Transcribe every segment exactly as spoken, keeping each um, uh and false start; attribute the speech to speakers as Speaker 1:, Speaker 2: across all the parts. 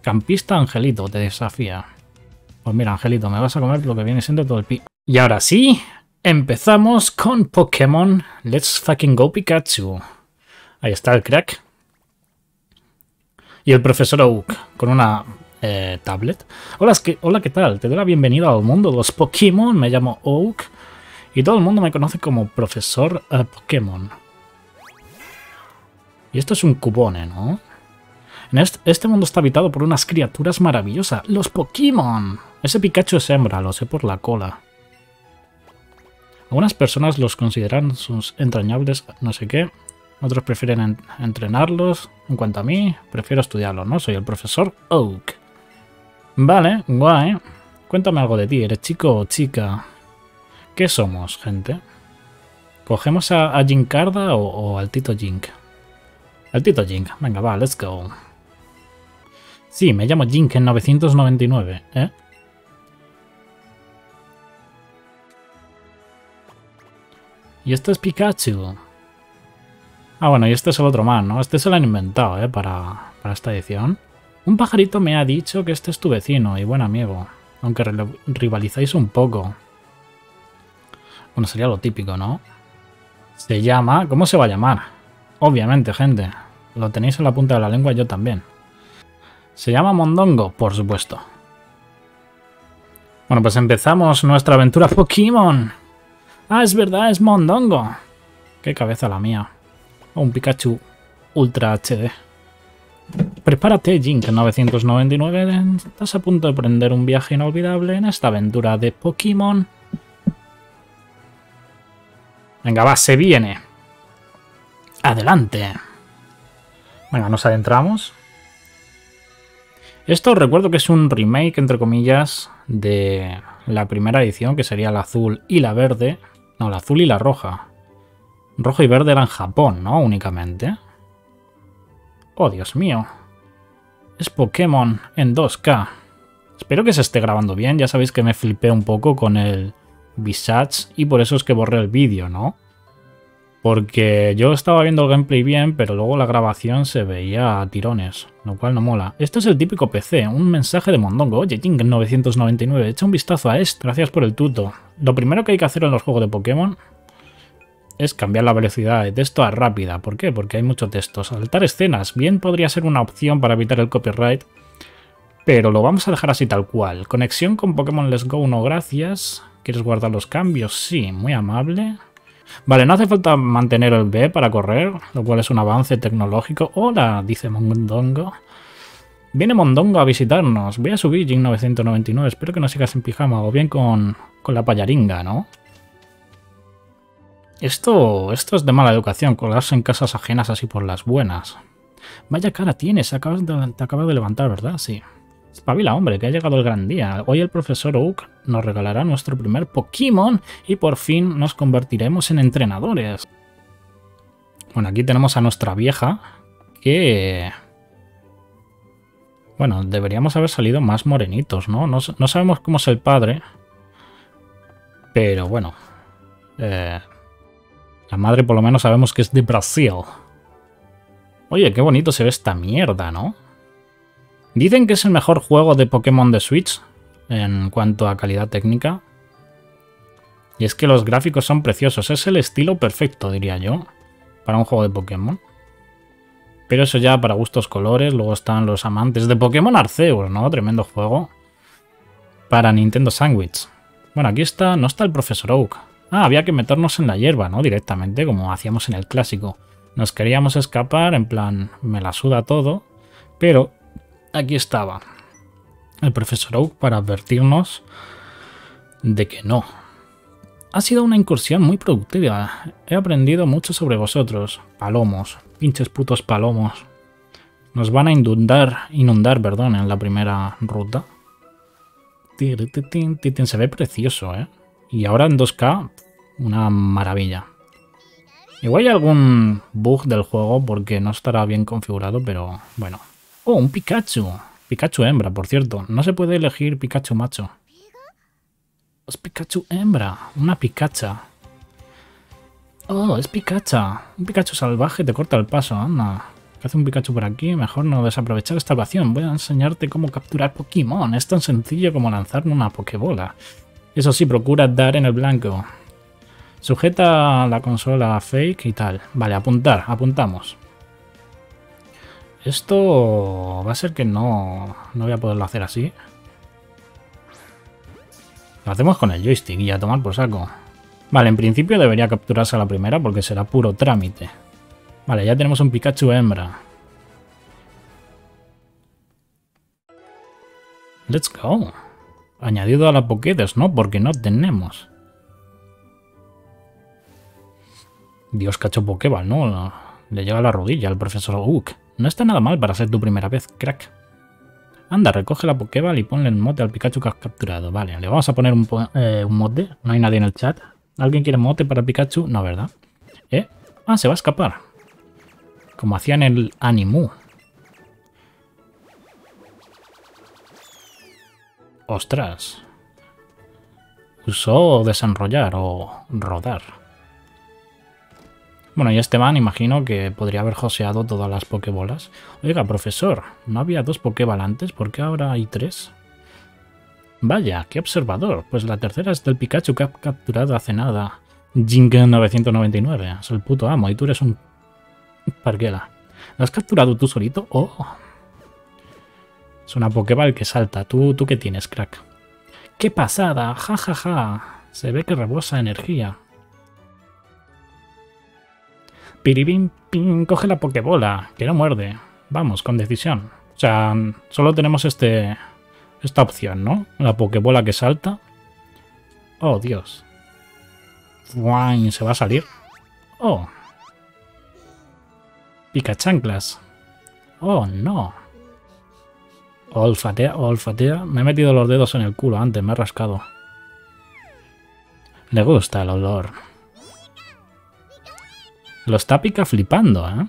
Speaker 1: Campista Angelito te desafía. Pues mira, Angelito, me vas a comer lo que viene siendo todo el pi... Y ahora sí, empezamos con Pokémon Let's Fucking Go Pikachu. Ahí está el crack. Y el profesor Oak con una eh, tablet. Hola, ¿qué, hola, ¿qué tal? Te doy la bienvenida al mundo de los Pokémon. Me llamo Oak y todo el mundo me conoce como profesor uh, Pokémon. Y esto es un cubone, ¿no? En este, este mundo está habitado por unas criaturas maravillosas, los Pokémon. Ese Pikachu es hembra, lo sé por la cola. Algunas personas los consideran sus entrañables no sé qué. Otros prefieren en entrenarlos. En cuanto a mí, prefiero estudiarlos, ¿no? Soy el profesor Oak. Vale, guay. Cuéntame algo de ti. ¿Eres chico o chica? ¿Qué somos, gente? ¿Cogemos a, a Jinkarda o, o al Tito Jink? Al Tito Jink. Venga, va, let's go. Sí, me llamo Jink en novecientos noventa y nueve, ¿eh? Y esto es Pikachu. Ah, bueno, y este es el otro más, ¿no? Este se lo han inventado, ¿eh? Para, para esta edición. Un pajarito me ha dicho que este es tu vecino y buen amigo. Aunque rivalizáis un poco. Bueno, sería lo típico, ¿no? Se llama... ¿Cómo se va a llamar? Obviamente, gente. Lo tenéis en la punta de la lengua, yo también. Se llama Mondongo, por supuesto. Bueno, pues empezamos nuestra aventura Pokémon. Ah, es verdad, es Mondongo. Qué cabeza la mía. Oh, un Pikachu Ultra H D. Prepárate, Jink, en novecientos noventa y nueve. Estás a punto de emprender un viaje inolvidable en esta aventura de Pokémon. Venga, va, se viene. Adelante. Venga, nos adentramos. Esto recuerdo que es un remake, entre comillas, de la primera edición, que sería la azul y la verde. No, la azul y la roja. Rojo y verde eran en Japón, ¿no? Únicamente. Oh, Dios mío. Es Pokémon en dos K. Espero que se esté grabando bien. Ya sabéis que me flipé un poco con el Visage y por eso es que borré el vídeo, ¿no? Porque yo estaba viendo el gameplay bien, pero luego la grabación se veía a tirones, lo cual no mola. Esto es el típico P C, un mensaje de Mondongo. Oye, Jink en novecientos noventa y nueve, echa un vistazo a esto. Gracias por el tuto. Lo primero que hay que hacer en los juegos de Pokémon es cambiar la velocidad de texto a rápida. ¿Por qué? Porque hay mucho texto. Saltar escenas. Bien podría ser una opción para evitar el copyright, pero lo vamos a dejar así tal cual. Conexión con Pokémon Let's Go, no gracias. ¿Quieres guardar los cambios? Sí, muy amable. Vale, no hace falta mantener el B para correr, lo cual es un avance tecnológico. Hola, dice Mondongo. Viene Mondongo a visitarnos. Voy a subir Jink novecientos noventa y nueve. Espero que no sigas en pijama o bien con, con la payaringa, ¿no? Esto, esto es de mala educación, colarse en casas ajenas así por las buenas. Vaya cara tienes, acabas de, te acabas de levantar, ¿verdad? Sí. Espabila, hombre, que ha llegado el gran día. Hoy el profesor Oak nos regalará nuestro primer Pokémon y por fin nos convertiremos en entrenadores. Bueno, aquí tenemos a nuestra vieja que... Bueno, deberíamos haber salido más morenitos, ¿no? No, no sabemos cómo es el padre, pero bueno. Eh, la madre por lo menos sabemos que es de Brasil. Oye, qué bonito se ve esta mierda, ¿no? Dicen que es el mejor juego de Pokémon de Switch en cuanto a calidad técnica. Y es que los gráficos son preciosos. Es el estilo perfecto, diría yo, para un juego de Pokémon. Pero eso ya para gustos colores. Luego están los amantes de Pokémon Arceus, ¿no? Tremendo juego. Para Nintendo Sandwich. Bueno, aquí está... No está el profesor Oak. Ah, había que meternos en la hierba, ¿no? Directamente, como hacíamos en el clásico. Nos queríamos escapar, en plan, me la suda todo. Pero... aquí estaba el profesor Oak para advertirnos de que no. Ha sido una incursión muy productiva. He aprendido mucho sobre vosotros. Palomos. Pinches putos palomos. Nos van a inundar, inundar, perdón, en la primera ruta. Se ve precioso, ¿eh? Y ahora en dos K, una maravilla. Igual hay algún bug del juego porque no estará bien configurado, pero bueno. Oh, un Pikachu. Pikachu hembra, por cierto. No se puede elegir Pikachu macho. Es Pikachu hembra. Una Pikacha. Oh, es Pikacha. Un Pikachu salvaje te corta el paso, anda. ¿Qué hace un Pikachu por aquí? Mejor no desaprovechar esta ocasión. Voy a enseñarte cómo capturar Pokémon. Es tan sencillo como lanzar una Pokébola. Eso sí, procura dar en el blanco. Sujeta la consola fake y tal. Vale, apuntar. Apuntamos. Esto va a ser que no, no voy a poderlo hacer así. Lo hacemos con el joystick y a tomar por saco. Vale, en principio debería capturarse a la primera porque será puro trámite. Vale, ya tenemos un Pikachu hembra. Let's go. Añadido a la Pokédex, ¿no? Porque no tenemos. Dios, cacho Pokéball, ¿no? Le llega a la rodilla al profesor Oak. No está nada mal para ser tu primera vez, crack. Anda, recoge la Pokéball y ponle el mote al Pikachu que has capturado. Vale, le vamos a poner un, eh, un mote. No hay nadie en el chat. ¿Alguien quiere mote para Pikachu? No, ¿verdad? ¿Eh? Ah, se va a escapar. Como hacían el Animu. Ostras. Usó desenrollar o rodar. Bueno, y Esteban imagino que podría haber joseado todas las Pokébolas. Oiga, profesor, ¿no había dos Pokéball antes? ¿Por qué ahora hay tres? Vaya, qué observador. Pues la tercera es del Pikachu que ha capturado hace nada. Jinken novecientos noventa y nueve. Es el puto amo y tú eres un parguela. ¿Lo has capturado tú solito? Oh. Es una Pokéball que salta. ¿Tú, tú qué tienes, crack? ¡Qué pasada! ¡Ja, ja, ja! Se ve que rebosa energía. Piribim, pim, coge la Pokébola, que no muerde. Vamos, con decisión. O sea, solo tenemos este esta opción, ¿no? La Pokébola que salta. Oh, Dios. Guay, se va a salir. Oh. Picachanclas. Oh, no. Olfatea, olfatea. Me he metido los dedos en el culo antes, me he rascado. Le gusta el olor. Lo está pica flipando, ¿eh?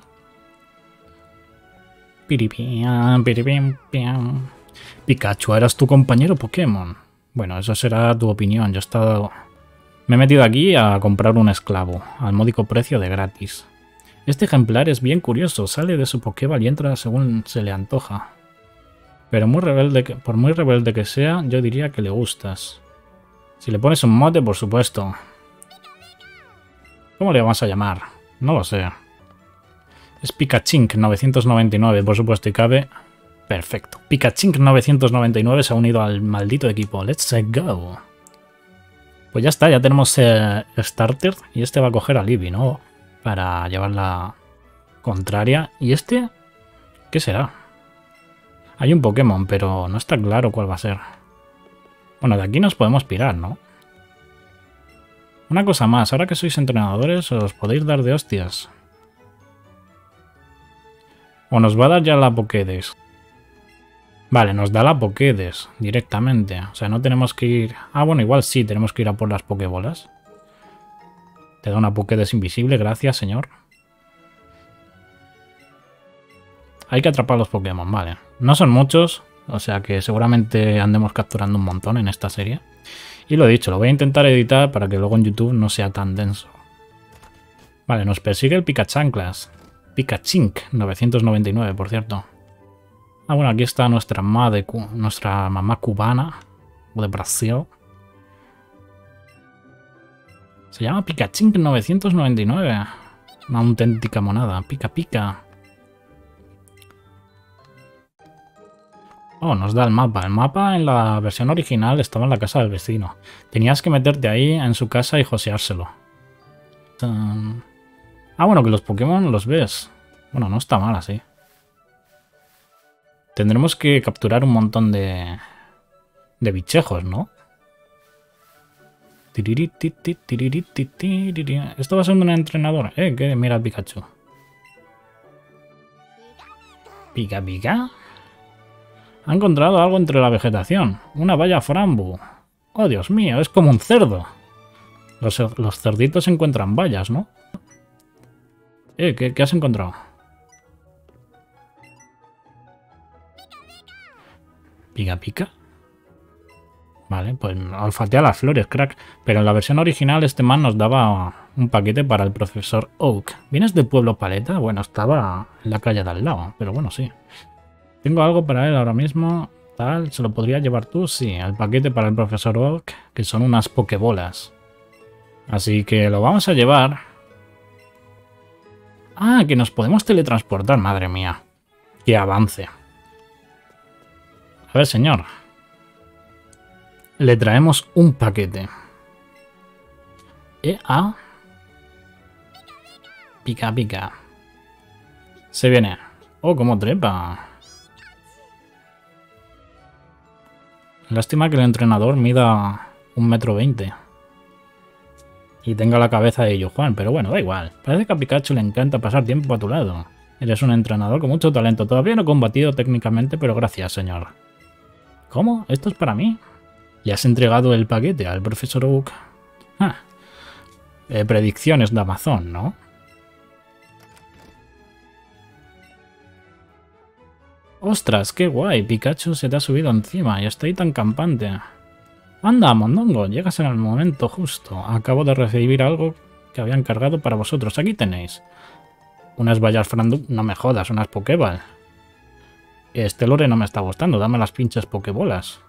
Speaker 1: Piripiam, piripim, piam. Pikachu, eras tu compañero Pokémon. Bueno, eso será tu opinión. Yo he estado... Me he metido aquí a comprar un esclavo, al módico precio de gratis. Este ejemplar es bien curioso. Sale de su Pokéball y entra según se le antoja. Pero muy rebelde que, por muy rebelde que sea, yo diría que le gustas. Si le pones un mote, por supuesto. ¿Cómo le vamos a llamar? No lo sé. Es Pikachink novecientos noventa y nueve, por supuesto, y cabe... Perfecto. Pikachink novecientos noventa y nueve se ha unido al maldito equipo. Let's go. Pues ya está, ya tenemos eh, Starter. Y este va a coger a Libby, ¿no? Para llevar la contraria. ¿Y este? ¿Qué será? Hay un Pokémon, pero no está claro cuál va a ser. Bueno, de aquí nos podemos pirar, ¿no? Una cosa más, ahora que sois entrenadores os podéis dar de hostias. O nos va a dar ya la Pokédex. Vale, nos da la Pokédex directamente. O sea, no tenemos que ir... Ah, bueno, igual sí, tenemos que ir a por las Pokébolas. Te da una Pokédex invisible, gracias, señor. Hay que atrapar los Pokémon, vale. No son muchos, o sea que seguramente andemos capturando un montón en esta serie. Y lo he dicho, lo voy a intentar editar para que luego en YouTube no sea tan denso. Vale, nos persigue el Picachanclas. Pikachink novecientos noventa y nueve, por cierto. Ah, bueno, aquí está nuestra madre, nuestra mamá cubana de Brasil. Se llama Pikachink novecientos noventa y nueve. Una auténtica monada. Pica, pica. Oh, nos da el mapa. El mapa en la versión original estaba en la casa del vecino. Tenías que meterte ahí en su casa y joseárselo. Ah, bueno, que los Pokémon los ves. Bueno, no está mal así. Tendremos que capturar un montón de... de bichejos, ¿no? Esto va a ser un entrenador. Eh, que mira el Pikachu. Pica, pica. Ha encontrado algo entre la vegetación. Una valla frambu. Oh, Dios mío, es como un cerdo. Los, los cerditos encuentran vallas, ¿no? Eh, ¿qué, qué has encontrado? Pica, pica. Vale, pues olfatea las flores, crack. Pero en la versión original este man nos daba un paquete para el profesor Oak. ¿Vienes del pueblo Paleta? Bueno, estaba en la calle de al lado, pero bueno, sí. Tengo algo para él ahora mismo. Tal, ¿se lo podría llevar tú? Sí, el paquete para el profesor Oak, que son unas pokebolas. Así que lo vamos a llevar. Ah, que nos podemos teletransportar, madre mía. ¡Qué avance! A ver, señor. Le traemos un paquete. E A. Pica, pica. Se viene. Oh, cómo trepa. Lástima que el entrenador mida un metro veinte. Y tenga la cabeza de Yo Juan, pero bueno, da igual. Parece que a Pikachu le encanta pasar tiempo a tu lado. Eres un entrenador con mucho talento. Todavía no he combatido técnicamente, pero gracias, señor. ¿Cómo? ¿Esto es para mí? ¿Le has entregado el paquete al profesor Oak? Ah. Eh, predicciones de Amazon, ¿no? ¡Ostras, qué guay! Pikachu se te ha subido encima y está ahí tan campante. Anda, mondongo, llegas en el momento justo. Acabo de recibir algo que habían cargado para vosotros. Aquí tenéis. Unas vallas frandu... No me jodas, unas pokéball. Este lore no me está gustando. Dame las pinches pokebolas.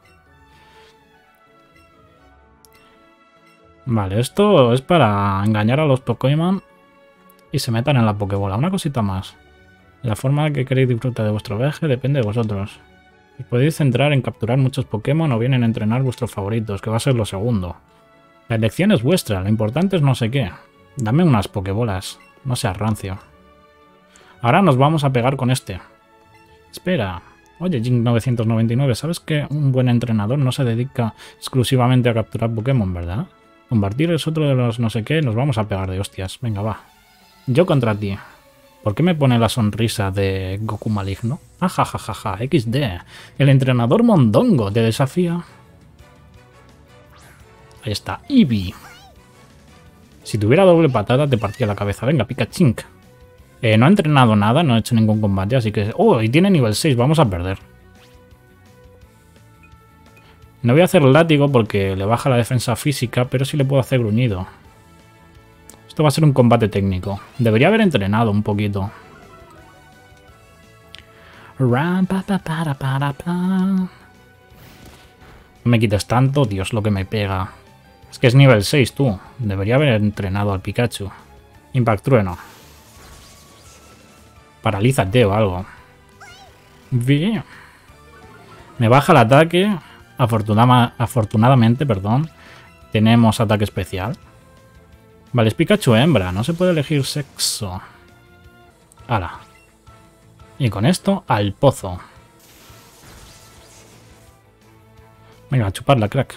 Speaker 1: Vale, esto es para engañar a los Pokémon y se metan en la pokebola. Una cosita más. La forma que queréis disfrutar de vuestro viaje depende de vosotros. Os podéis centrar en capturar muchos Pokémon o bien en entrenar vuestros favoritos, que va a ser lo segundo. La elección es vuestra, lo importante es no sé qué. Dame unas Pokébolas, no seas rancio. Ahora nos vamos a pegar con este. Espera. Oye, Jing novecientos noventa y nueve, ¿sabes que un buen entrenador no se dedica exclusivamente a capturar Pokémon, verdad? Combatir es otro de los no sé qué, nos vamos a pegar de hostias. Venga, va. Yo contra ti. ¿Por qué me pone la sonrisa de Goku maligno? Ajajajaja, equis de. El entrenador mondongo te desafía. Ahí está, Eevee. Si tuviera doble patada te partía la cabeza. Venga, Pikachu. Eh, no ha entrenado nada, no ha hecho ningún combate, así que... Oh, y tiene nivel seis, vamos a perder. No voy a hacer látigo porque le baja la defensa física, pero sí le puedo hacer gruñido. Esto va a ser un combate técnico. Debería haber entrenado un poquito. No me quites tanto, Dios, lo que me pega. Es que es nivel seis, tú. Debería haber entrenado al Pikachu. Impact Trueno. Paralízate o algo. Bien. Me baja el ataque. Afortunada, afortunadamente, perdón. Tenemos ataque especial. Vale, es Pikachu hembra. No se puede elegir sexo. Hala. Y con esto, al pozo. Venga, a chuparla, crack.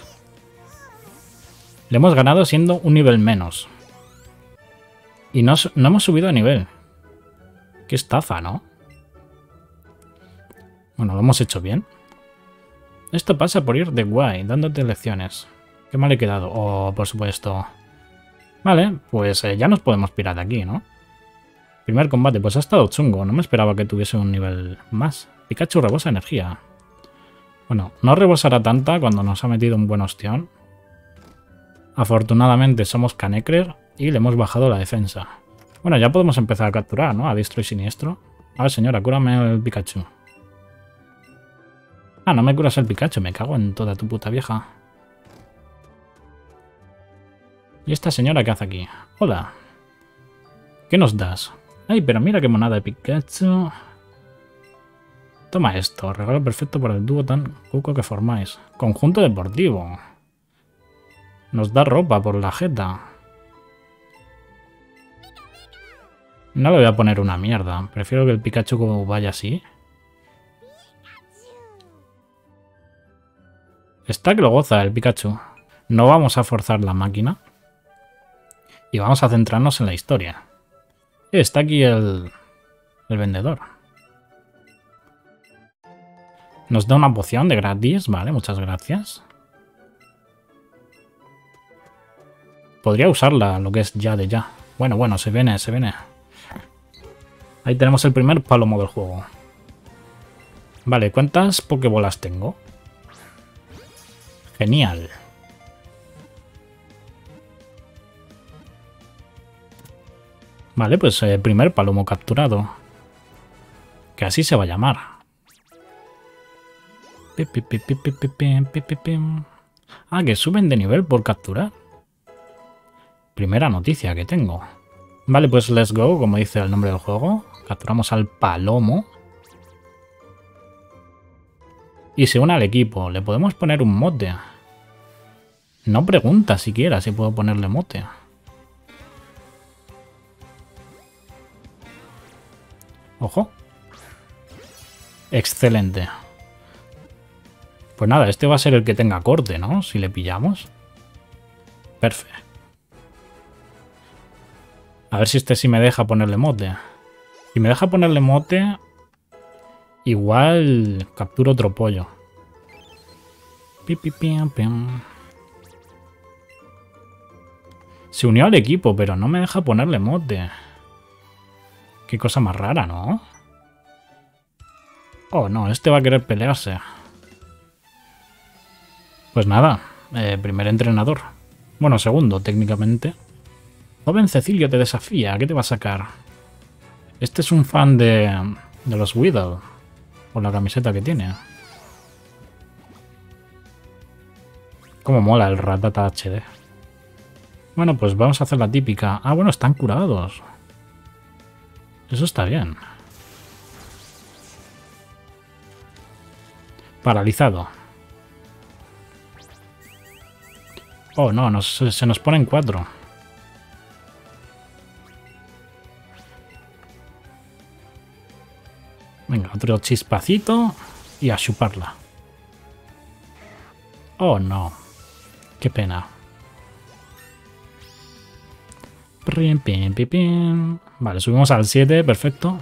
Speaker 1: Le hemos ganado siendo un nivel menos. Y no, no hemos subido de nivel. Qué estafa, ¿no? Bueno, lo hemos hecho bien. Esto pasa por ir de guay, dándote lecciones. Qué mal he quedado. Oh, por supuesto. Vale, pues eh, ya nos podemos pirar de aquí, ¿no? Primer combate, pues ha estado chungo. No me esperaba que tuviese un nivel más. Pikachu rebosa energía. Bueno, no rebosará tanta cuando nos ha metido un buen ostión. Afortunadamente somos Canecrer y le hemos bajado la defensa. Bueno, ya podemos empezar a capturar, ¿no? A diestro y siniestro. A ver, señora, cúrame el Pikachu. Ah, no me curas el Pikachu, me cago en toda tu puta vieja. ¿Y esta señora qué hace aquí? Hola. ¿Qué nos das? Ay, pero mira qué monada de Pikachu. Toma esto, regalo perfecto para el dúo tan cuco que formáis. Conjunto deportivo. Nos da ropa por la jeta. No le voy a poner una mierda. Prefiero que el Pikachu como vaya así. Está que lo goza el Pikachu. No vamos a forzar la máquina. Y vamos a centrarnos en la historia. Está aquí el, el vendedor. Nos da una poción de gratis. Vale, muchas gracias. Podría usarla, lo que es ya de ya. Bueno, bueno, se viene, se viene. Ahí tenemos el primer palomo del juego. Vale, ¿cuántas pokebolas tengo? Genial. Vale, pues eh, primer palomo capturado. Que así se va a llamar. Ah, que suben de nivel por capturar. Primera noticia que tengo. Vale, pues let's go, como dice el nombre del juego. Capturamos al palomo. Y se une al equipo. Le podemos poner un mote. No pregunta siquiera si puedo ponerle mote. Ojo. Excelente. Pues nada, este va a ser el que tenga corte, ¿no? Si le pillamos. Perfecto. A ver si este sí me deja ponerle mote. Si me deja ponerle mote, igual capturo otro pollo. Pi, pi, pi, pi. Se unió al equipo, pero no me deja ponerle mote. Qué cosa más rara, ¿no? Oh, no, este va a querer pelearse. Pues nada, eh, primer entrenador. Bueno, segundo, técnicamente. Joven Cecilio te desafía, ¿qué te va a sacar? Este es un fan de, de los Weedle, por la camiseta que tiene. Cómo mola el Rattata H D. Bueno, pues vamos a hacer la típica. Ah, bueno, están curados. Eso está bien. Paralizado. Oh, no, nos, se nos ponen cuatro. Venga, otro chispacito y a chuparla. Oh, no. Qué pena. Pim, pim, pim, pim. Vale, subimos al siete, perfecto.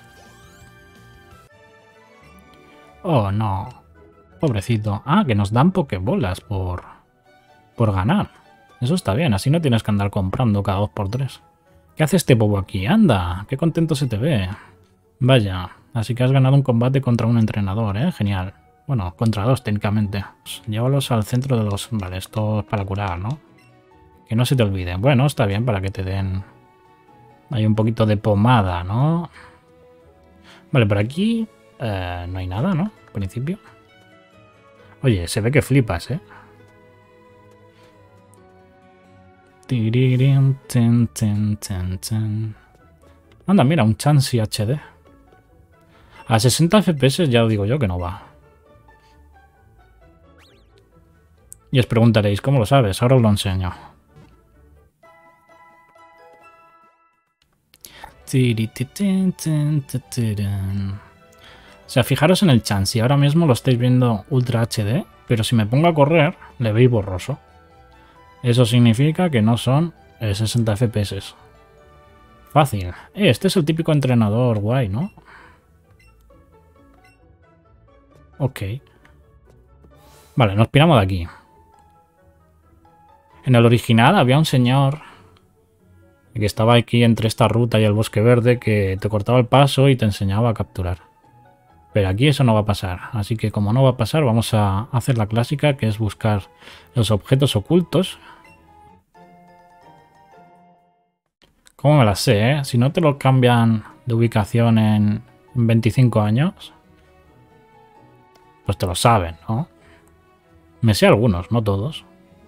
Speaker 1: Oh, no. Pobrecito. Ah, que nos dan pokebolas por, por ganar. Eso está bien, así no tienes que andar comprando cada dos por tres. ¿Qué hace este bobo aquí? Anda, qué contento se te ve. Vaya, así que has ganado un combate contra un entrenador, ¿eh? Genial. Bueno, contra dos técnicamente. Pues llévalos al centro de los... Vale, esto es para curar, ¿no? Que no se te olvide. Bueno, está bien para que te den... Hay un poquito de pomada, ¿no? Vale, por aquí eh, no hay nada, ¿no? Al principio. Oye, se ve que flipas, ¿eh? Anda, mira, un Chansey H D. A sesenta F P S ya os digo yo que no va. Y os preguntaréis, ¿cómo lo sabes? Ahora os lo enseño. O sea, fijaros en el Chansey. Ahora mismo lo estáis viendo Ultra H D, pero si me pongo a correr, le veis borroso. Eso significa que no son eh, sesenta F P S. Fácil. Eh, este es el típico entrenador guay, ¿no? Ok. Vale, nos piramos de aquí. En el original había un señor que estaba aquí entre esta ruta y el bosque verde que te cortaba el paso y te enseñaba a capturar. Pero aquí eso no va a pasar. Así que como no va a pasar, vamos a hacer la clásica, que es buscar los objetos ocultos. ¿Cómo me las sé, eh? Si no te lo cambian de ubicación en veinticinco años, pues te lo saben, ¿no? Me sé algunos, no todos.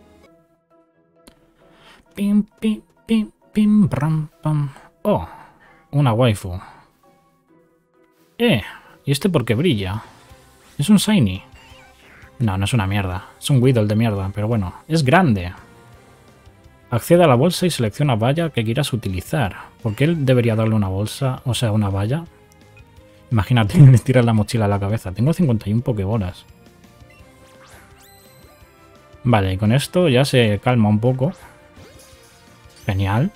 Speaker 1: Pim, pim, pim, pim, pam, pam. Oh, una waifu. Eh, ¿y este por qué brilla? ¿Es un shiny? No, no es una mierda. Es un Weedle de mierda, pero bueno, es grande. Accede a la bolsa y selecciona valla que quieras utilizar. ¿Por qué él debería darle una bolsa? O sea, una valla. Imagínate, le tiras la mochila a la cabeza. Tengo cincuenta y uno pokebolas. Vale, y con esto ya se calma un poco. Genial.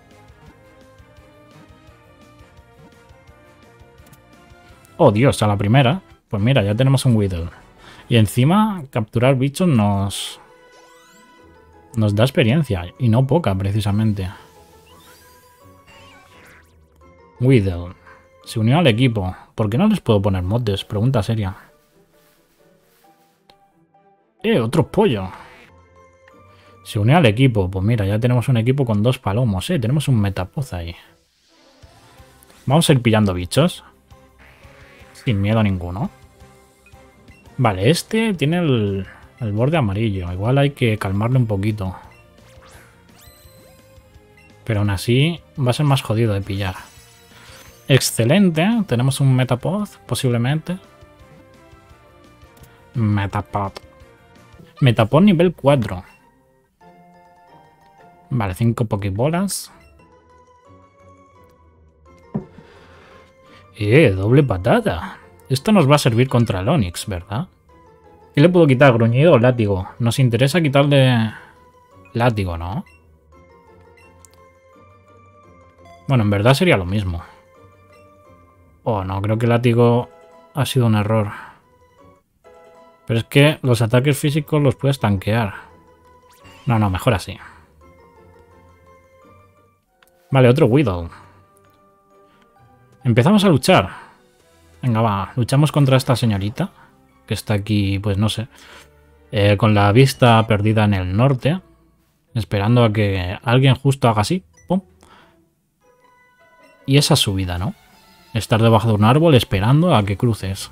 Speaker 1: Oh, Dios, a la primera. Pues mira, ya tenemos un Weedle. Y encima, capturar bichos nos... Nos da experiencia. Y no poca, precisamente. Weedle. Se unió al equipo. ¿Por qué no les puedo poner motes? Pregunta seria. Eh, otro pollo. Se unió al equipo. Pues mira, ya tenemos un equipo con dos palomos, eh. Tenemos un Metapod ahí. Vamos a ir pillando bichos. Sin miedo a ninguno. Vale, este tiene el, el borde amarillo. Igual hay que calmarle un poquito. Pero aún así va a ser más jodido de pillar. Excelente. Tenemos un Metapod, posiblemente. Metapod. Metapod nivel cuatro. Vale, cinco Pokébolas. Eh, doble patada. Esto nos va a servir contra el Onix, ¿verdad? ¿Qué le puedo quitar? ¿Gruñido o látigo? Nos interesa quitarle látigo, ¿no? Bueno, en verdad sería lo mismo. Oh, no, creo que látigo ha sido un error. Pero es que los ataques físicos los puedes tanquear. No, no, mejor así. Vale, otro Weedle. Empezamos a luchar. Venga, va. Luchamos contra esta señorita. Que está aquí, pues no sé. Eh, con la vista perdida en el norte. Esperando a que alguien justo haga así. Pum. Y esa es su vida, ¿no? Estar debajo de un árbol esperando a que cruces.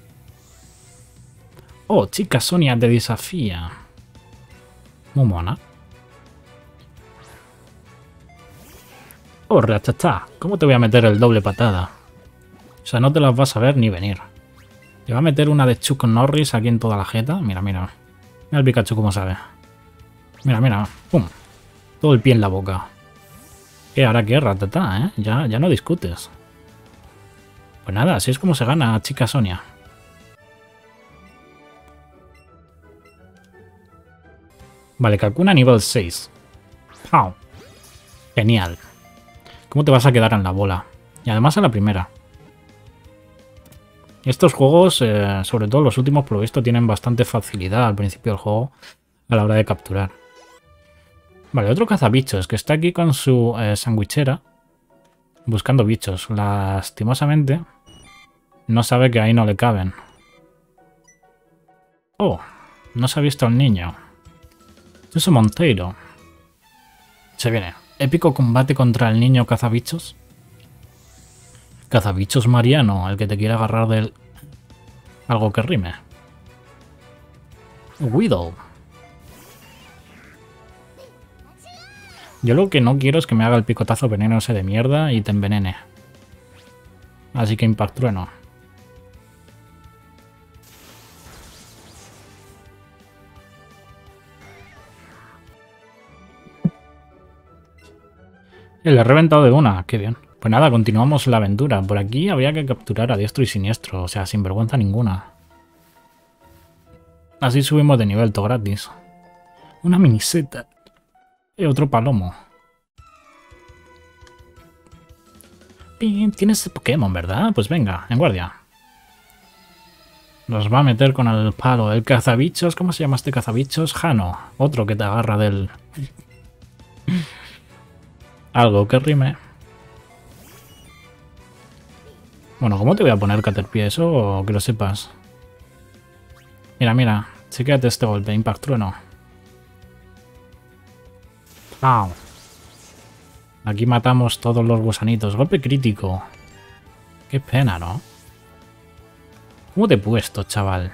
Speaker 1: Oh, chica Sonia te desafía. Muy mona. Oh, rachachá. ¿Cómo te voy a meter el doble patada? O sea, no te las vas a ver ni venir. Te va a meter una de Chuck Norris aquí en toda la jeta. Mira, mira. Mira el Pikachu cómo sabe. Mira, mira. Pum. Todo el pie en la boca. ¿Qué? ¿Ahora qué? Ratatá, ¿eh? Ya, ya no discutes. Pues nada, así es como se gana, chica Sonia. Vale, Kakuna nivel seis. ¡Pau! Genial. ¿Cómo te vas a quedar en la bola? Y además a la primera. Estos juegos, eh, sobre todo los últimos, por lo visto, tienen bastante facilidad al principio del juego a la hora de capturar. Vale, otro cazabichos que está aquí con su eh, sandwichera buscando bichos. Lastimosamente, no sabe que ahí no le caben. Oh, no se ha visto al niño. Chuso Monteiro. Se viene. Épico combate contra el niño cazabichos. Cazabichos Mariano, el que te quiere agarrar del... algo que rime. Weedle. Yo lo que no quiero es que me haga el picotazo veneno ese de mierda y te envenene. Así que Impact Trueno. Le he reventado de una, qué bien. Pues nada, continuamos la aventura. Por aquí habría que capturar a diestro y siniestro, o sea, sin vergüenza ninguna. Así subimos de nivel, todo gratis. Una miniseta. Y otro palomo. Tienes ese Pokémon, ¿verdad? Pues venga, en guardia. Nos va a meter con el palo. El cazabichos, ¿cómo se llama este cazabichos? Jano. Otro que te agarra del... algo que rime. Bueno, ¿cómo te voy a poner Caterpie eso? O que lo sepas. Mira, mira. Chequéate este golpe. Impact Trueno. ¡Au! Aquí matamos todos los gusanitos. Golpe crítico. Qué pena, ¿no? ¿Cómo te he puesto, chaval?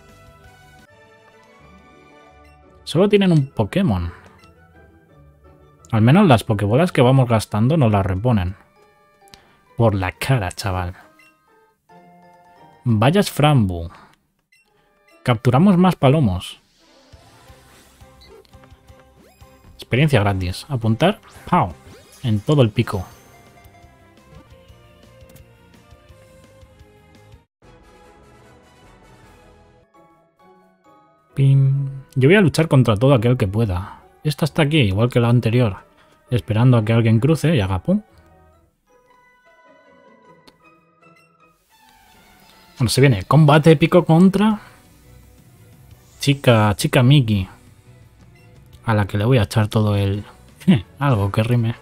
Speaker 1: Solo tienen un Pokémon. Al menos las Pokébolas que vamos gastando nos las reponen. Por la cara, chaval. Vayas Frambu. Capturamos más palomos. Experiencia gratis. Apuntar. ¡Pau! En todo el pico. Pim. Yo voy a luchar contra todo aquel que pueda. Esta está aquí, igual que la anterior. Esperando a que alguien cruce y haga pum. Bueno, se viene combate épico contra... Chica, chica Miki. A la que le voy a echar todo el... algo que rime.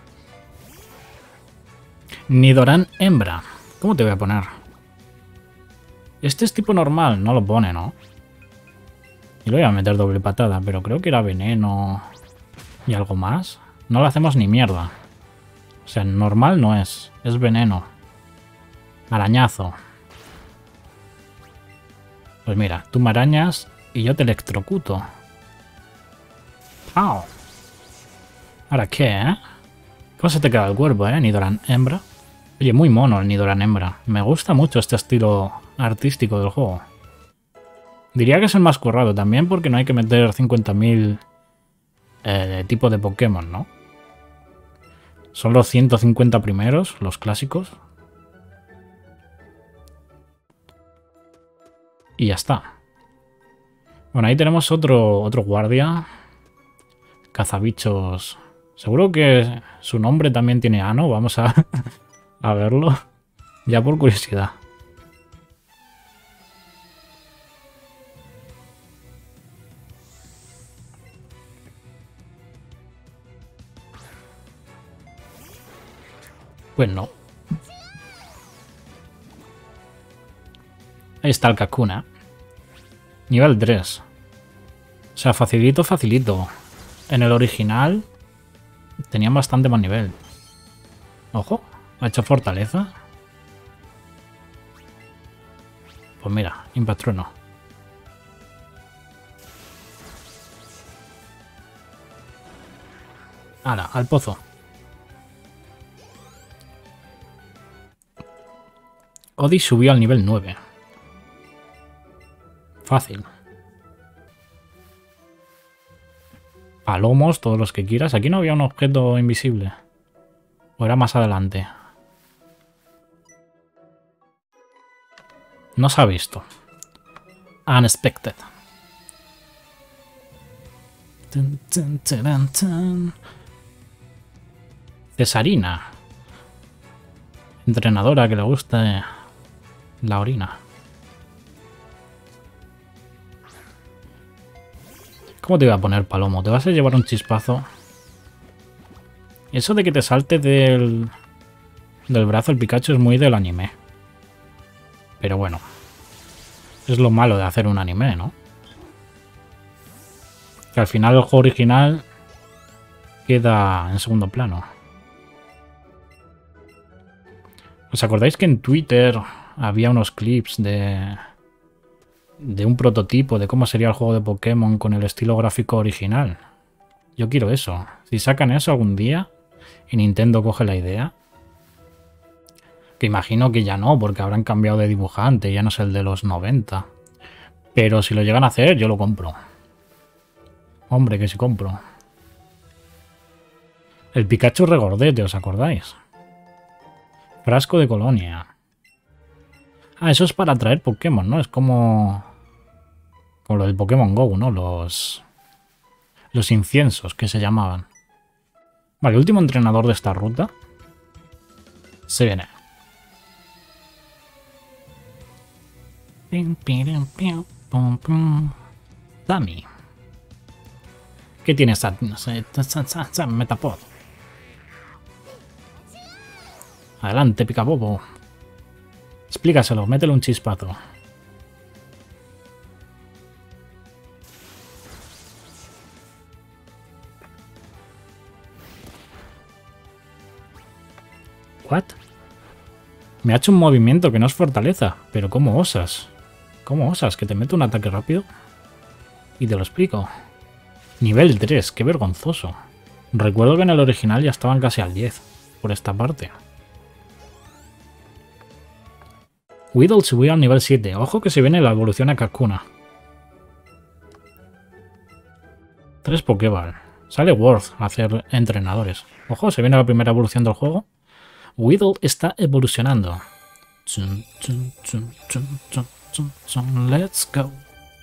Speaker 1: Nidoran hembra. ¿Cómo te voy a poner? Este es tipo normal, no lo pone, ¿no? Y le voy a meter doble patada, pero creo que era veneno y algo más. No le hacemos ni mierda. O sea, normal no es. Es veneno. Arañazo. Pues mira, tú me arañas y yo te electrocuto. ¡Au! ¿Ahora qué, eh? ¿Cómo se te queda el cuerpo, eh? Nidoran hembra. Oye, muy mono el Nidoran hembra. Me gusta mucho este estilo artístico del juego. Diría que es el más currado también porque no hay que meter cincuenta mil eh, tipos de Pokémon, ¿no? Son los ciento cincuenta primeros, los clásicos. Y ya está. Bueno, ahí tenemos otro, otro guardia. Cazabichos. Seguro que su nombre también tiene ano. Vamos a, a verlo. Ya por curiosidad. Pues no. Ahí está el Kakuna. Nivel tres. O sea, facilito, facilito. En el original tenían bastante más nivel. Ojo, ha hecho fortaleza. Pues mira, Impactrueno. Ahora, al pozo. Odi subió al nivel nueve. Fácil. Palomos, todos los que quieras. Aquí no había un objeto invisible. O era más adelante. No se ha visto. Unexpected. Tun, tun, tun, tun. Cesarina. Entrenadora que le gusta la orina. ¿Cómo te iba a poner, Palomo? ¿Te vas a llevar un chispazo? Eso de que te salte del, del brazo el Pikachu es muy del anime. Pero bueno. Es lo malo de hacer un anime, ¿no? Que al final el juego original queda en segundo plano. ¿Os acordáis que en Twitter había unos clips de... de un prototipo de cómo sería el juego de Pokémon con el estilo gráfico original? Yo quiero eso. Si sacan eso algún día y Nintendo coge la idea, que imagino que ya no, porque habrán cambiado de dibujante, ya no es el de los noventa. Pero si lo llegan a hacer, yo lo compro. Hombre, que si compro. El Pikachu regordete, ¿os acordáis? Frasco de colonia. Ah, eso es para atraer Pokémon, ¿no? Es como... como lo del Pokémon Go, ¿no? Los... los inciensos que se llamaban. Vale, último entrenador de esta ruta. Se viene. Dami. ¿Qué tiene esa... Metapod? Adelante, Picabobo. Explícaselo, métele un chispazo. ¿What? Me ha hecho un movimiento que no es fortaleza. Pero ¿cómo osas? ¿Cómo osas? Que te meto un ataque rápido. Y te lo explico. Nivel tres, qué vergonzoso. Recuerdo que en el original ya estaban casi al diez. Por esta parte. Weedle subió al nivel siete. Ojo que se viene la evolución a Kakuna. Tres Pokéball. Sale Worth a hacer entrenadores. Ojo, se viene la primera evolución del juego. Weedle está evolucionando. Let's go.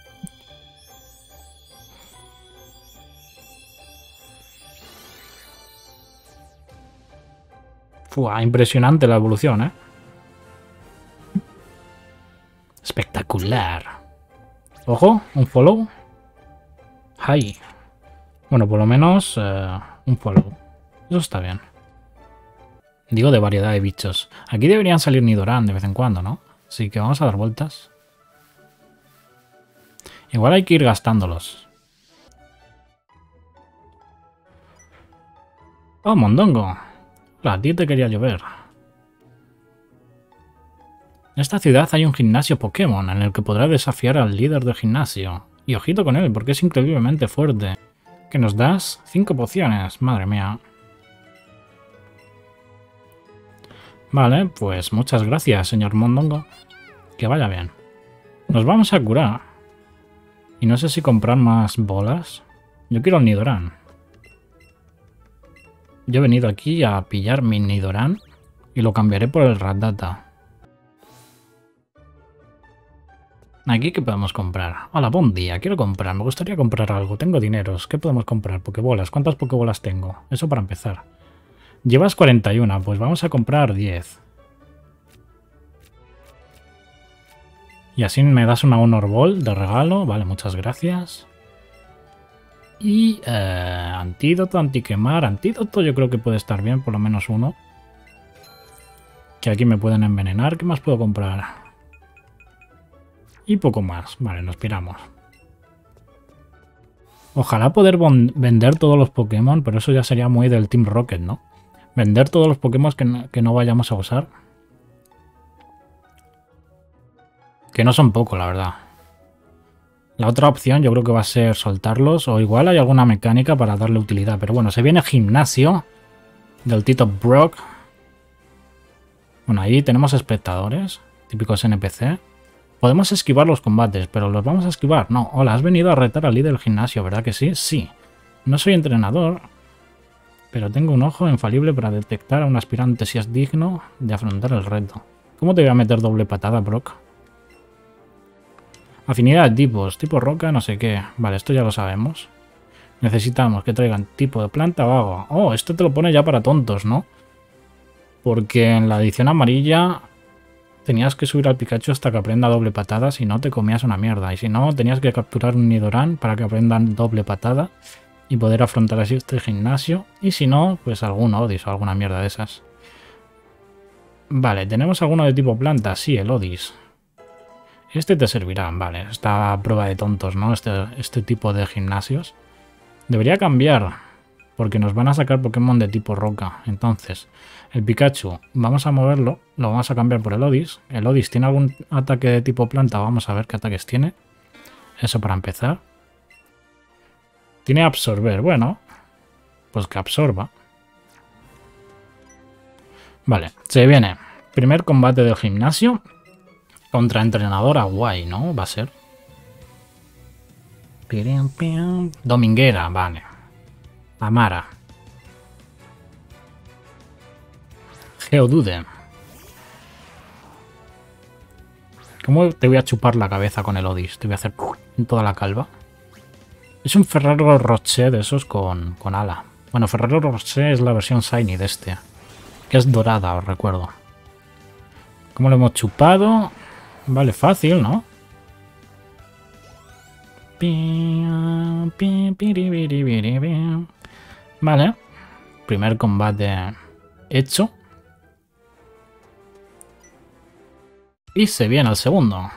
Speaker 1: Fua, impresionante la evolución, ¿eh? Espectacular. Ojo, un follow. Hi. Bueno, por lo menos uh, un follow. Eso está bien. Digo de variedad de bichos. Aquí deberían salir Nidoran de vez en cuando, ¿no? Así que vamos a dar vueltas. Igual hay que ir gastándolos. Oh, mondongo. Hola, a ti te quería llover. En esta ciudad hay un gimnasio Pokémon en el que podrás desafiar al líder del gimnasio. Y ojito con él, porque es increíblemente fuerte. ¿Qué nos das? Cinco pociones, madre mía. Vale, pues muchas gracias, señor Mondongo. Que vaya bien. Nos vamos a curar. Y no sé si comprar más bolas. Yo quiero el Nidoran. Yo he venido aquí a pillar mi Nidoran y lo cambiaré por el Rattata. ¿Aquí qué podemos comprar? Hola, buen día. Quiero comprar. Me gustaría comprar algo. Tengo dineros. ¿Qué podemos comprar? Pokébolas. ¿Cuántas Pokébolas tengo? Eso para empezar. Llevas cuarenta y uno. Pues vamos a comprar diez. Y así me das una Honor Ball de regalo. Vale, muchas gracias. Y eh, antídoto, antiquemar. Antídoto yo creo que puede estar bien, por lo menos uno. Que aquí me pueden envenenar. ¿Qué más puedo comprar? Y poco más. Vale, nos piramos. Ojalá poder vender todos los Pokémon, pero eso ya sería muy del Team Rocket, ¿no? Vender todos los Pokémon que no, que no vayamos a usar. Que no son pocos, la verdad. La otra opción yo creo que va a ser soltarlos, o igual hay alguna mecánica para darle utilidad. Pero bueno, se viene gimnasio del Tito Brock. Bueno, ahí tenemos espectadores, típicos N P C. Podemos esquivar los combates, pero ¿los vamos a esquivar? No. Hola, has venido a retar al líder del gimnasio, ¿verdad que sí? Sí. No soy entrenador, pero tengo un ojo infalible para detectar a un aspirante si es digno de afrontar el reto. ¿Cómo te voy a meter doble patada, Brock? Afinidad de tipos, tipo roca, no sé qué. Vale, esto ya lo sabemos. Necesitamos que traigan tipo de planta o agua. Oh, esto te lo pone ya para tontos, ¿no? Porque en la edición amarilla tenías que subir al Pikachu hasta que aprenda doble patada, si no te comías una mierda. Y si no, tenías que capturar un Nidoran para que aprendan doble patada y poder afrontar así este gimnasio. Y si no, pues algún Odis o alguna mierda de esas. Vale, ¿tenemos alguno de tipo planta? Sí, el Odis. Este te servirá, vale. Está a prueba de tontos, ¿no? Este, este tipo de gimnasios. Debería cambiar, porque nos van a sacar Pokémon de tipo roca. Entonces, el Pikachu, vamos a moverlo. Lo vamos a cambiar por el Odis. El Odis tiene algún ataque de tipo planta. Vamos a ver qué ataques tiene. Eso para empezar. Tiene absorber. Bueno, pues que absorba. Vale, se viene. Primer combate del gimnasio. Contra entrenadora guay, ¿no? Va a ser. Dominguera, vale. Amara. Geodude. ¿Cómo te voy a chupar la cabeza con el Odis? Te voy a hacer en toda la calva. Es un Ferrero Rocher de esos con, con ala. Bueno, Ferrero Rocher es la versión Shiny de este. Que es dorada, os recuerdo. ¿Cómo lo hemos chupado? Vale, fácil, ¿no? Vale. Primer combate hecho. Y se viene el segundo.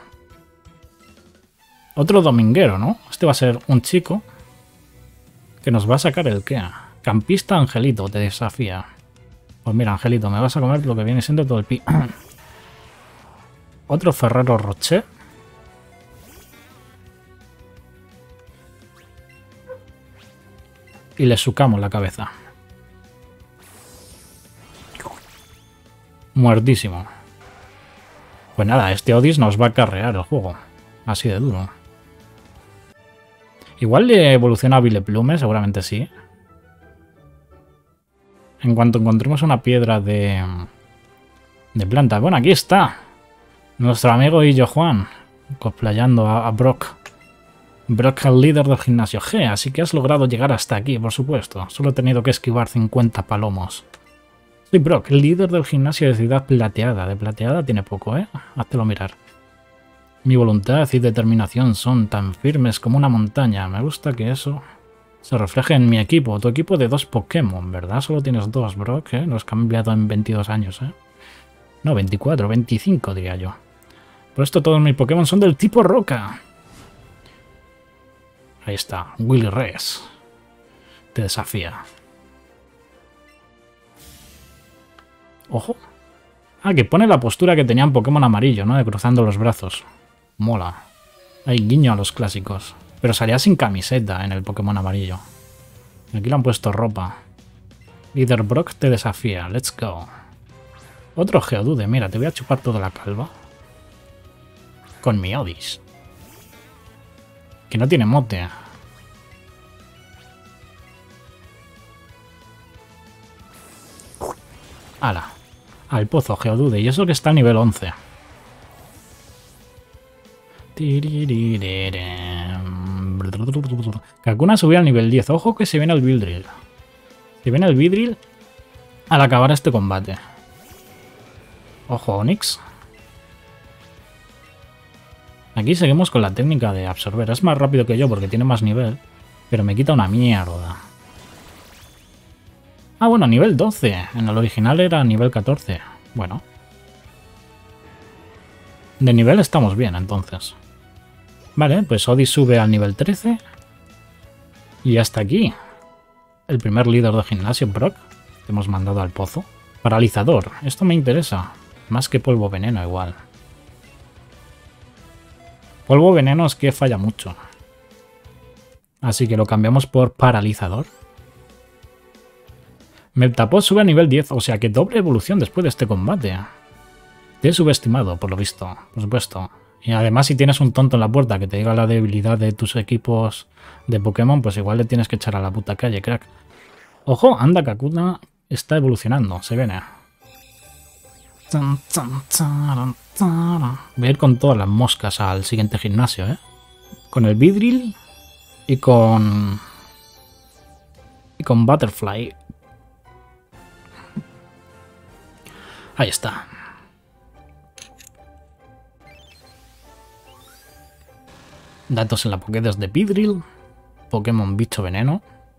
Speaker 1: Otro dominguero, ¿no? Este va a ser un chico que nos va a sacar el qué. Campista Angelito te desafía. Pues mira, Angelito, me vas a comer lo que viene siendo todo el pi... Otro Ferrero Rocher. Y le sucamos la cabeza. Muertísimo. Pues nada, este Odis nos va a carrear el juego. Así de duro. Igual le evoluciona a Vileplume, seguramente sí. En cuanto encontremos una piedra de... de planta. Bueno, aquí está. Nuestro amigo Illo Juan, cosplayando a, a Brock. Brock, el líder del gimnasio G, así que has logrado llegar hasta aquí, por supuesto. Solo he tenido que esquivar cincuenta palomos. Soy Brock, el líder del gimnasio de Ciudad Plateada. De plateada tiene poco, ¿eh? Háztelo mirar. Mi voluntad y determinación son tan firmes como una montaña. Me gusta que eso se refleje en mi equipo. Tu equipo de dos Pokémon, ¿verdad? Solo tienes dos, Brock, ¿eh? Lo has cambiado en veintidós años, ¿eh? No, veinticuatro, veinticinco diría yo. Por esto todos mis Pokémon son del tipo roca. Ahí está, Willy Res. Te desafía. Ojo. Ah, que pone la postura que tenía en Pokémon amarillo, ¿no? De cruzando los brazos. Mola. Hay guiño a los clásicos. Pero salía sin camiseta en el Pokémon amarillo. Aquí le han puesto ropa. Líder Brock te desafía. Let's go. Otro Geodude. Mira, te voy a chupar toda la calva. Con mi Odis. Que no tiene mote. ¡Hala! Al pozo, Geodude. Y eso que está a nivel once. Kakuna subió al nivel diez. Ojo que se viene el Beedrill. Se viene el Beedrill al acabar este combate. Ojo, Onix. Aquí seguimos con la técnica de absorber. Es más rápido que yo porque tiene más nivel. Pero me quita una mierda. Ah, bueno, nivel doce. En el original era nivel catorce. Bueno. De nivel estamos bien, entonces. Vale, pues Odis sube al nivel trece. Y hasta aquí. El primer líder de gimnasio, Brock. Que hemos mandado al pozo. Paralizador. Esto me interesa. Más que polvo veneno, igual. Polvo veneno es que falla mucho. Así que lo cambiamos por paralizador. Metapod sube a nivel diez, o sea que doble evolución después de este combate. Te he subestimado, por lo visto, por supuesto. Y además si tienes un tonto en la puerta que te diga la debilidad de tus equipos de Pokémon, pues igual le tienes que echar a la puta calle, crack. Ojo, anda, Kakuna está evolucionando, se viene. Voy a ir con todas las moscas al siguiente gimnasio, ¿eh? Con el Beedrill y con... Y con Butterfly. Ahí está. Datos en la Pokédex de Beedrill. Pokémon bicho veneno.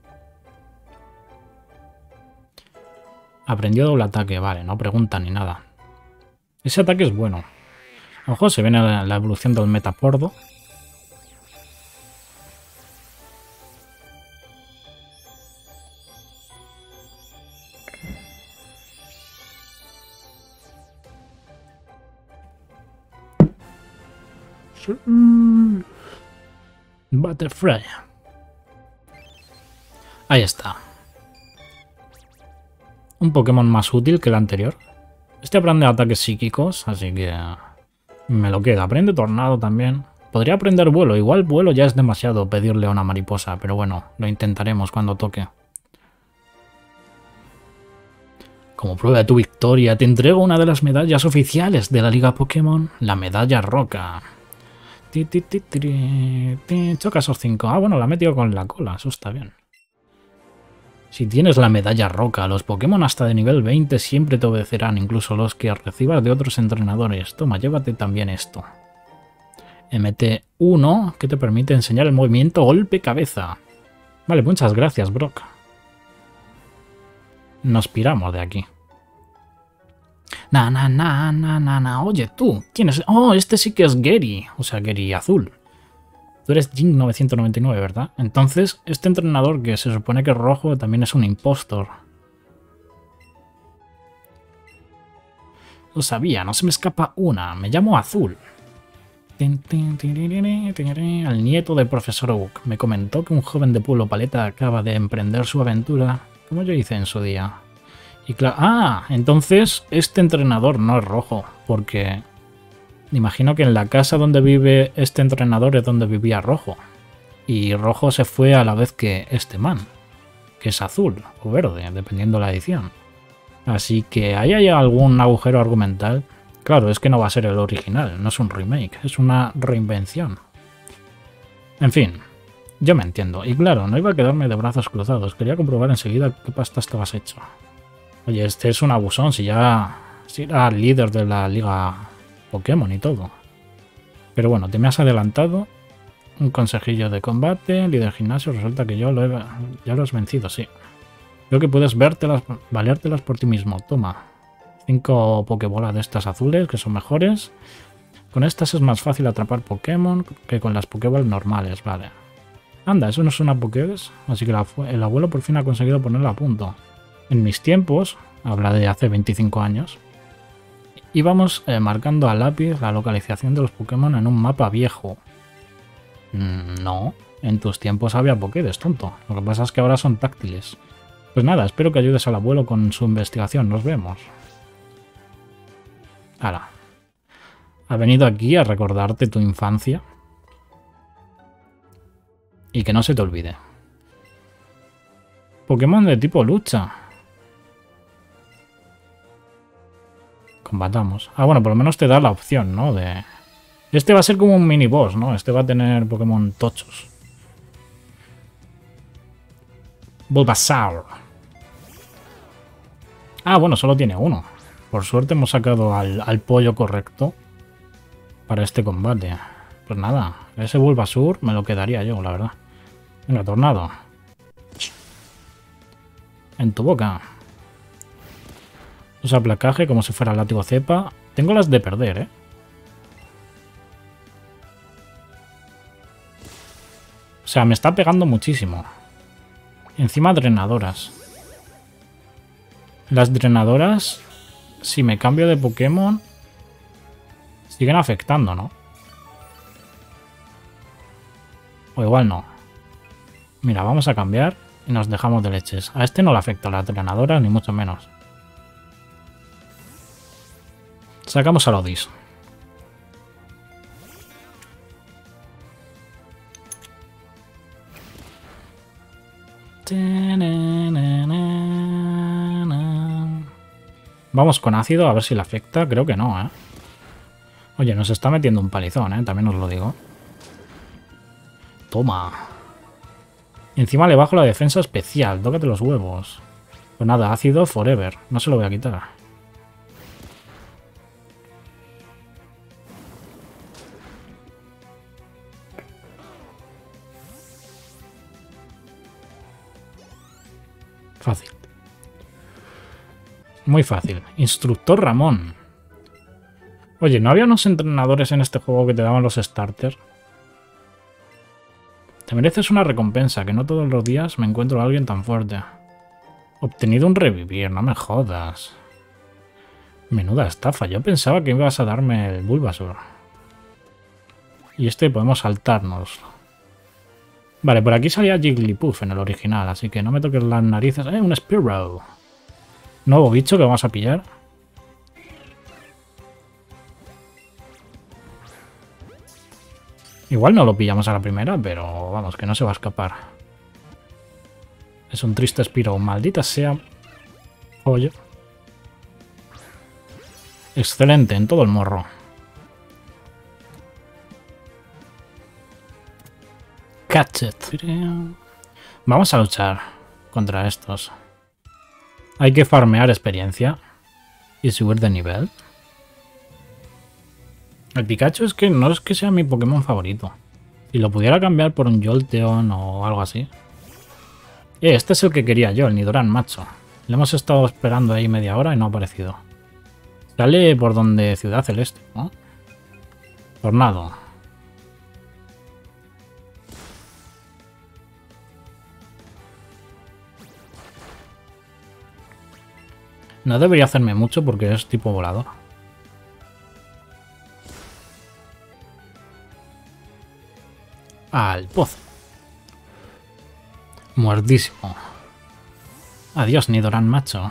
Speaker 1: Aprendió doble ataque, vale, no pregunta ni nada. Ese ataque es bueno. Ojo, se viene la, la evolución del Metapordo. Butterfly. Ahí está. Un Pokémon más útil que el anterior. Este aprende ataques psíquicos, así que me lo queda. Aprende tornado también. Podría aprender vuelo. Igual vuelo ya es demasiado pedirle a una mariposa, pero bueno, lo intentaremos cuando toque. Como prueba de tu victoria, te entrego una de las medallas oficiales de la Liga Pokémon, la medalla Roca. Ti, ti, ti, ti, ti. Choca esos cinco. Ah, bueno, la ha metido con la cola, eso está bien. Si tienes la medalla Roca, los Pokémon hasta de nivel veinte siempre te obedecerán, incluso los que recibas de otros entrenadores. Toma, llévate también esto. M T uno, que te permite enseñar el movimiento golpe-cabeza. Vale, muchas gracias, Brock. Nos piramos de aquí. Na, na, na, na, na, na. Oye, tú, ¿quién es? Oh, este sí que es Gary. O sea, Gary azul. Tú eres Jing novecientos noventa y nueve, ¿verdad? Entonces, este entrenador, que se supone que es rojo, también es un impostor. Lo sabía, no se me escapa una. Me llamo Azul. Al nieto del profesor Oak. Me comentó que un joven de Pueblo Paleta acaba de emprender su aventura, como yo hice en su día. Y claro... Ah, entonces este entrenador no es rojo, porque... Imagino que en la casa donde vive este entrenador es donde vivía Rojo. Y Rojo se fue a la vez que este man, que es azul o verde, dependiendo la edición. Así que ahí hay algún agujero argumental. Claro, es que no va a ser el original, no es un remake, es una reinvención. En fin, yo me entiendo. Y claro, no iba a quedarme de brazos cruzados, quería comprobar enseguida qué pasta estabas hecho. Oye, este es un abusón, si ya si era líder de la liga Pokémon y todo. Pero bueno, te me has adelantado. Un consejillo de combate, líder gimnasio. Resulta que yo lo he, ya lo has vencido, sí. Creo que puedes vértelas, valértelas por ti mismo. Toma. Cinco Pokébolas de estas azules, que son mejores. Con estas es más fácil atrapar Pokémon que con las Pokéball normales, vale. Anda, eso no es una Pokédex. Así que la, el abuelo por fin ha conseguido ponerla a punto. En mis tiempos, habla de hace veinticinco años, íbamos eh, marcando a lápiz la localización de los Pokémon en un mapa viejo. Mm, no, en tus tiempos había Pokédex, tonto. Lo que pasa es que ahora son táctiles. Pues nada, espero que ayudes al abuelo con su investigación. Nos vemos. Ahora, ha venido aquí a recordarte tu infancia. Y que no se te olvide. Pokémon de tipo lucha. Combatamos. Ah, bueno, por lo menos te da la opción, ¿no? De... Este va a ser como un mini boss, ¿no? Este va a tener Pokémon tochos. Bulbasaur. Ah, bueno, solo tiene uno. Por suerte hemos sacado al, al pollo correcto para este combate. Pues nada, ese Bulbasaur me lo quedaría yo, la verdad. Venga, tornado. En tu boca. Usa placaje como si fuera látigo cepa. Tengo las de perder, ¿eh? O sea, me está pegando muchísimo. Encima drenadoras. Las drenadoras, si me cambio de Pokémon, siguen afectando, ¿no? O igual no. Mira, vamos a cambiar y nos dejamos de leches. A este no le afecta la drenadora, ni mucho menos. Sacamos a Lodis. Vamos con ácido a ver si le afecta. Creo que no, ¿eh? Oye, nos está metiendo un palizón, ¿eh? También os lo digo. Toma. Encima le bajo la defensa especial. Tócate los huevos. Pues nada, ácido forever. No se lo voy a quitar. Fácil. Muy fácil. Instructor Ramón. Oye, ¿no había unos entrenadores en este juego que te daban los starters? Te mereces una recompensa, que no todos los días me encuentro a alguien tan fuerte. Obtenido un revivir, no me jodas. Menuda estafa, yo pensaba que ibas a darme el Bulbasaur. Y este podemos saltarnos. Vale, por aquí salía Jigglypuff en el original, así que no me toques las narices. ¡Eh, un Spearow! Nuevo bicho que vamos a pillar. Igual no lo pillamos a la primera, pero vamos, que no se va a escapar. Es un triste Spearow, maldita sea. Oye. Excelente, en todo el morro. Catch it. Vamos a luchar contra estos. Hay que farmear experiencia y subir de nivel. El Pikachu es que no es que sea mi Pokémon favorito. Si lo pudiera cambiar por un Jolteon o algo así. Eh, este es el que quería yo, el Nidoran macho. Le hemos estado esperando ahí media hora y no ha aparecido. Sale por donde Ciudad Celeste, ¿no? Tornado. No debería hacerme mucho porque es tipo volador. Al pozo. Muerdísimo. Adiós, Nidoran macho.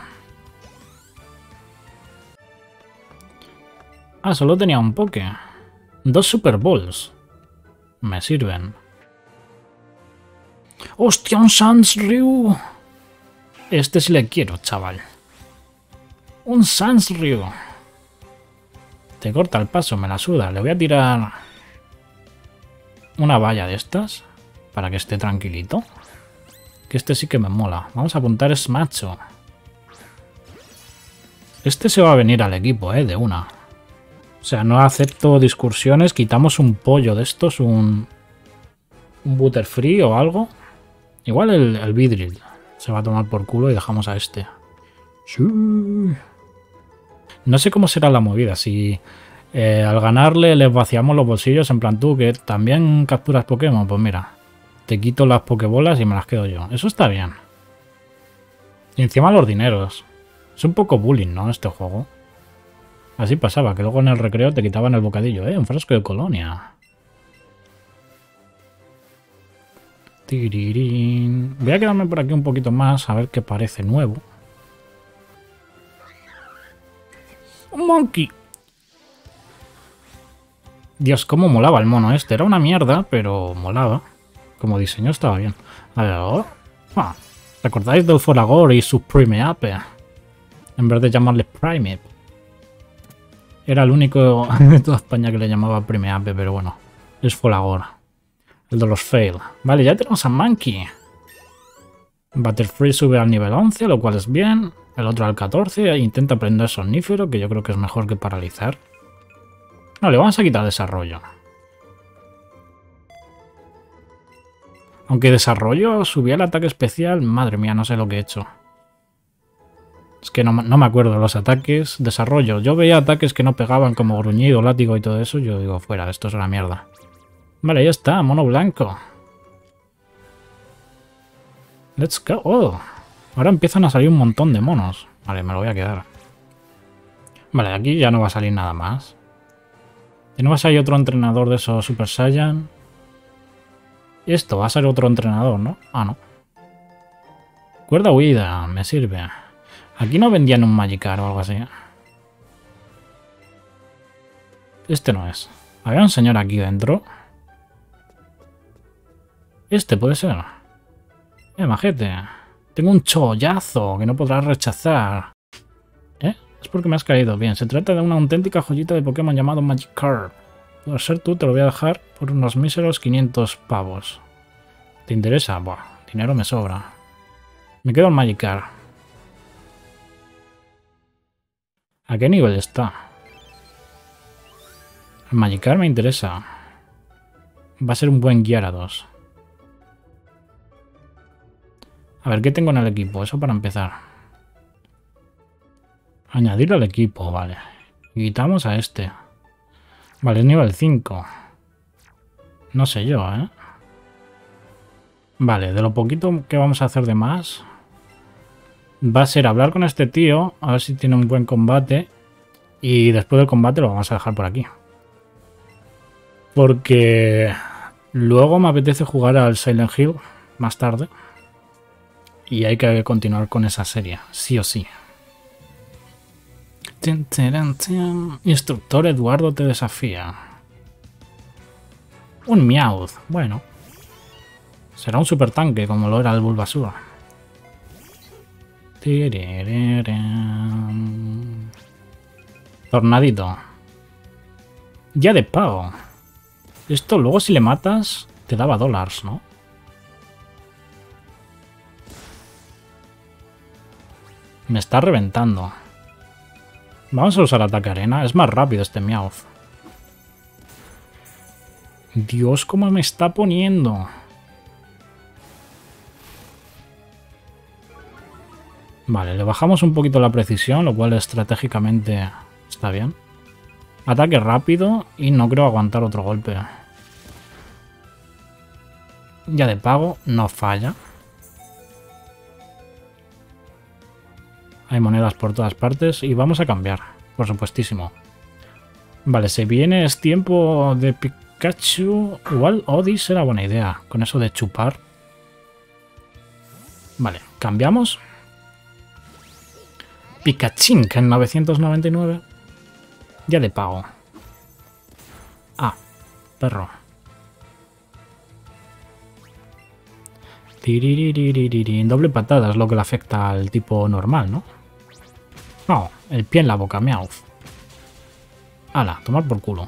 Speaker 1: Ah, solo tenía un Poké. Dos Super Balls. Me sirven. ¡Hostia, un Sansryu! Este sí le quiero, chaval. Un Sansryu. Te corta el paso, me la suda. Le voy a tirar una valla de estas para que esté tranquilito. Que este sí que me mola. Vamos a apuntar es macho. Este se va a venir al equipo, eh, de una. O sea, no acepto discusiones. Quitamos un pollo de estos, un, un Butterfree o algo. Igual el, el Vidril se va a tomar por culo y dejamos a este. Sí. No sé cómo será la movida. Si eh, al ganarle les vaciamos los bolsillos, en plan tú que también capturas Pokémon, pues mira. Te quito las pokebolas y me las quedo yo. Eso está bien. Y encima los dineros. Es un poco bullying, ¿no? Este juego. Así pasaba, que luego en el recreo te quitaban el bocadillo, ¿eh? Un frasco de colonia. Tirirín. Voy a quedarme por aquí un poquito más a ver qué parece nuevo. ¡Un monkey! Dios, cómo molaba el mono este. Era una mierda, pero molaba. Como diseño estaba bien. A ver, oh. Ah, ¿recordáis del Folagor y su Primeape? En vez de llamarle Primeape. Era el único de toda España que le llamaba Primeape, pero bueno. Es Folagor. El de los fail. Vale, ya tenemos a Monkey. Butterfree sube al nivel once, lo cual es bien. El otro al catorce. E intenta aprender Somnífero, que yo creo que es mejor que paralizar. No, le vamos a quitar desarrollo. Aunque desarrollo subía el ataque especial. Madre mía, no sé lo que he hecho. Es que no, no me acuerdo los ataques. Desarrollo. Yo veía ataques que no pegaban como gruñido, látigo y todo eso. Yo digo, fuera, esto es una mierda. Vale, ya está, mono blanco. Let's go. Oh, ahora empiezan a salir un montón de monos. Vale, me lo voy a quedar. Vale, aquí ya no va a salir nada más. Tenemos ahí otro entrenador de esos Super Saiyan. Y esto va a ser otro entrenador, ¿no? Ah, no. Cuerda huida, me sirve. Aquí no vendían un Magikarp o algo así. Este no es. Había un señor aquí dentro. Este puede ser. Eh, majete. Tengo un chollazo que no podrás rechazar. ¿Eh? Es porque me has caído. Bien, se trata de una auténtica joyita de Pokémon llamado Magikarp. Por ser tú, te lo voy a dejar por unos míseros quinientos pavos. ¿Te interesa? Buah, dinero me sobra. Me quedo el Magikarp. ¿A qué nivel está? El Magikarp me interesa. Va a ser un buen Gyarados. A ver, ¿qué tengo en el equipo? Eso para empezar. Añadir al equipo, vale. Y quitamos a este. Vale, es nivel cinco. No sé yo, ¿eh? Vale, de lo poquito que vamos a hacer de más... Va a ser hablar con este tío, a ver si tiene un buen combate. Y después del combate lo vamos a dejar por aquí. Porque... luego me apetece jugar al Silent Hill más tarde. Y hay que continuar con esa serie, sí o sí. Instructor Eduardo te desafía. Un Meowth, bueno. Será un super tanque como lo era el Bulbasaur. Tornadito. Ya de pago. Esto luego si le matas te daba dólares, ¿no? Me está reventando. Vamos a usar ataque arena. Es más rápido este Meowth. Dios, cómo me está poniendo. Vale, le bajamos un poquito la precisión, lo cual estratégicamente está bien. Ataque rápido y no creo aguantar otro golpe. Ya de pago, no falla. Hay monedas por todas partes y vamos a cambiar, por supuestísimo. Vale, se viene, es tiempo de Pikachu. Igual Odie será buena idea, con eso de chupar. Vale, cambiamos. Pikachink en novecientos noventa y nueve. Ya de pago. Ah, perro. Doble patada es lo que le afecta al tipo normal, ¿no? No, el pie en la boca, Meowth. Ala, tomar por culo.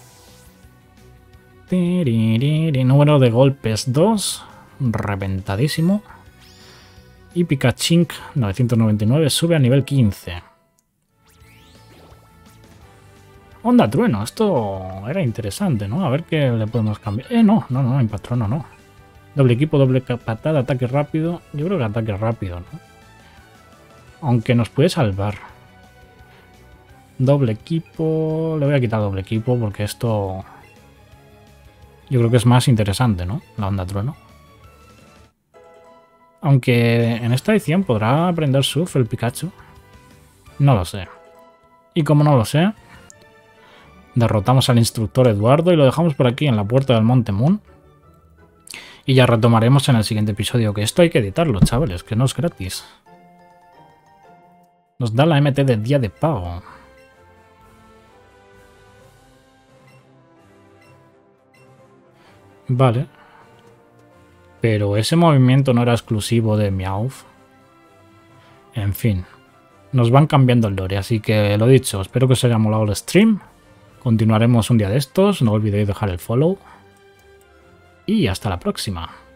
Speaker 1: Número de golpes dos. Reventadísimo. Y Pikachink novecientos noventa y nueve sube a nivel quince. Onda trueno, esto era interesante, ¿no? A ver qué le podemos cambiar. Eh, no, no, no, Impatrono no. Doble equipo, doble patada, ataque rápido. Yo creo que ataque rápido, ¿no? Aunque nos puede salvar. Doble equipo... Le voy a quitar doble equipo porque esto... Yo creo que es más interesante, ¿no? La onda trueno. Aunque en esta edición podrá aprender surf el Pikachu. No lo sé. Y como no lo sé, derrotamos al instructor Eduardo y lo dejamos por aquí en la puerta del Monte Moon. Y ya retomaremos en el siguiente episodio, que esto hay que editarlo, chavales, que no es gratis. Nos da la M T de día de pago. Vale. Pero ese movimiento no era exclusivo de Meowth. En fin. Nos van cambiando el lore, así que lo dicho, espero que os haya molado el stream. Continuaremos un día de estos, no olvidéis dejar el follow. Y hasta la próxima.